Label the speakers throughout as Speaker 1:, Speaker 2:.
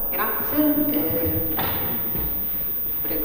Speaker 1: Grazie. Prego.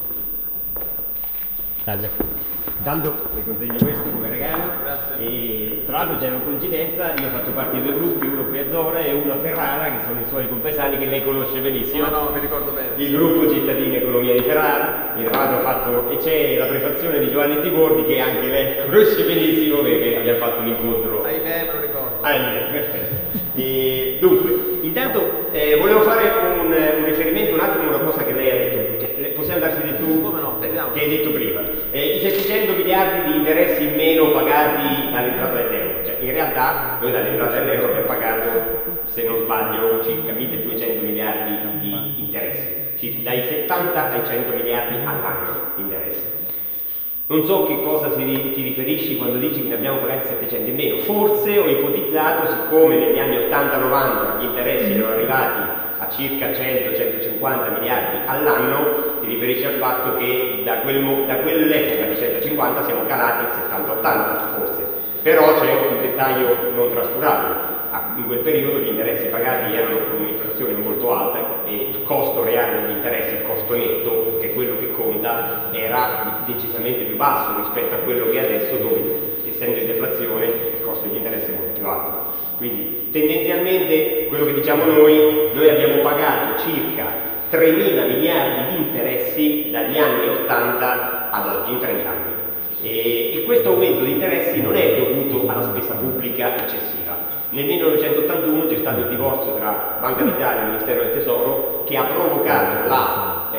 Speaker 2: Salve. Intanto le consegno questo come regalo.
Speaker 3: Grazie.
Speaker 2: E tra l'altro c'è una coincidenza, io ho fatto parte di due gruppi, uno qui a Zora e uno a Ferrara, che sono i suoi compaesani che lei conosce benissimo.
Speaker 3: No, mi ricordo bene.
Speaker 2: Il gruppo Cittadini Economia di Ferrara, il radio fatto, e c'è la prefazione di Giovanni Tibordi che anche lei conosce benissimo perché abbiamo fatto un incontro.
Speaker 3: Ahimè, me lo ricordo.
Speaker 2: Ahimè, perfetto. E, dunque, intanto volevo fare un riferimento un attimo a una cosa che lei ha detto, possiamo darsi di tu?
Speaker 3: Come no, vediamo.
Speaker 2: Che hai detto prima. I 700 miliardi di interessi in meno pagati all'entrata dell'euro. Cioè, in realtà noi dall'entrata dell'euro abbiamo pagato, se non sbaglio, circa 1200 miliardi di interessi, dai 70 ai 100 miliardi all'anno di interessi. Non so che cosa ti riferisci quando dici che ne abbiamo pagati 700 in meno. Forse ho ipotizzato, siccome negli anni 80-90 gli interessi erano arrivati a circa 100-150 miliardi all'anno, ti riferisci al fatto che da quell'epoca di 150 siamo calati a 70-80 forse. Però c'è un dettaglio non trascurabile. In quel periodo gli interessi pagati erano con un'inflazione molto alta e il costo reale degli interessi, il costo netto, che è quello che conta, era decisamente più basso rispetto a quello che è adesso, dove essendo in deflazione il costo degli interessi è molto più alto. Quindi tendenzialmente quello che diciamo noi abbiamo pagato circa 3.000 miliardi di interessi dagli anni 80 ad oggi, in 30 anni. E questo aumento di interessi non è dovuto alla spesa pubblica eccessiva. Nel 1981 c'è stato il divorzio tra Banca d'Italia e il Ministero del Tesoro che ha provocato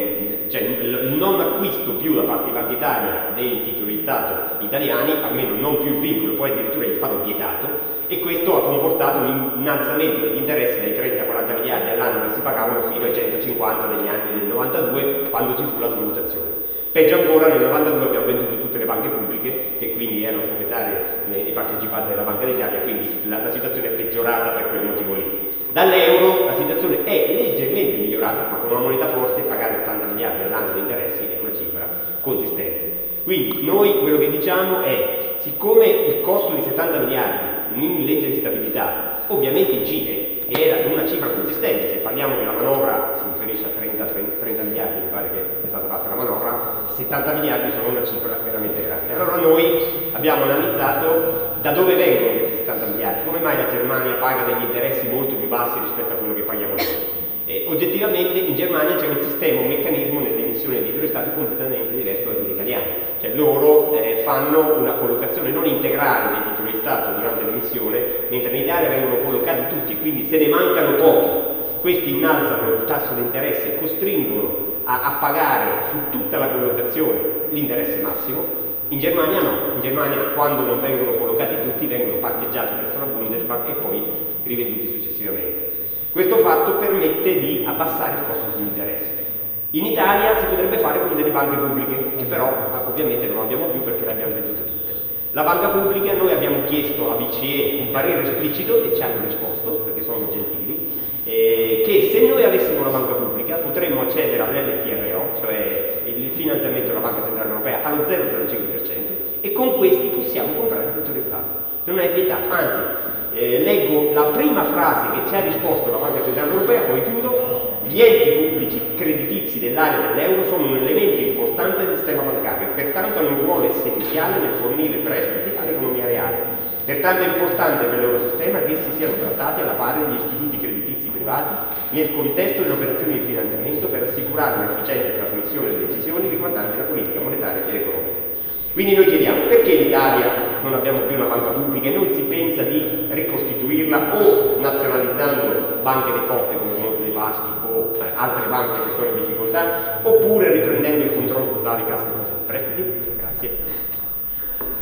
Speaker 2: il non acquisto più da parte di Banca d'Italia dei titoli di Stato italiani, almeno non più il vincolo, poi addirittura è stato vietato, e questo ha comportato un innalzamento degli interessi dai 30-40 miliardi all'anno che si pagavano fino ai 150 negli anni del 92, quando ci fu la svalutazione. Peggio ancora, nel 92 abbiamo venduto tutte le banche pubbliche, che quindi erano proprietarie e partecipate della Banca d'Italia, quindi la situazione è peggiorata per quel motivo lì. Dall'euro la situazione è leggermente migliorata, ma con una moneta forte pagare 80 miliardi all'anno di interessi è una cifra consistente. Quindi noi quello che diciamo è, siccome il costo di 70 miliardi in legge di stabilità ovviamente incide, era una cifra consistente, se parliamo che la manovra si riferisce a 30 miliardi, mi pare che è stata fatta la manovra, 70 miliardi sono una cifra veramente grande. Allora noi abbiamo analizzato da dove vengono questi 70 miliardi, come mai la Germania paga degli interessi molto più bassi rispetto a quello che paghiamo noi. Oggettivamente in Germania c'è un sistema, un meccanismo nell'emissione di titoli di Stato completamente diverso da quelli italiani, cioè loro fanno una collocazione non integrale dei titoli di Stato durante l'emissione, mentre in Italia vengono collocati tutti, quindi se ne mancano pochi, questi innalzano il tasso di interesse e costringono a pagare su tutta la collocazione l'interesse massimo. In Germania no, in Germania quando non vengono collocati tutti vengono parcheggiati presso la Bundesbank e poi rivenduti successivamente. Questo fatto permette di abbassare il costo degli interessi. In Italia si potrebbe fare con delle banche pubbliche, che però ovviamente non abbiamo più perché le abbiamo vendute tutte. La banca pubblica, noi abbiamo chiesto alla BCE un parere esplicito e ci hanno risposto, perché sono gentili, che se noi avessimo una banca pubblica potremmo accedere all'LTRO, cioè il finanziamento della Banca Centrale Europea, allo 0,05% e con questi possiamo comprare tutto il Stato. Non è vietato, anzi, leggo la prima frase che ci ha risposto la Banca Centrale Europea, poi chiudo. Gli enti pubblici creditizi dell'area dell'euro sono un elemento importante del sistema bancario, pertanto hanno un ruolo essenziale nel fornire prestiti all'economia reale. Pertanto è importante per il loro sistema che essi siano trattati alla pari degli istituti creditizi privati nel contesto delle operazioni di finanziamento per assicurare un'efficiente trasmissione delle decisioni riguardanti la politica monetaria ed economica. Quindi noi chiediamo perché in Italia non abbiamo più una banca pubblica e non si pensa di ricostituirla o nazionalizzando banche deposte come Monte dei Paschi o altre banche che sono in difficoltà, oppure riprendendo il controllo totale di Cassa Depositi e Prestiti.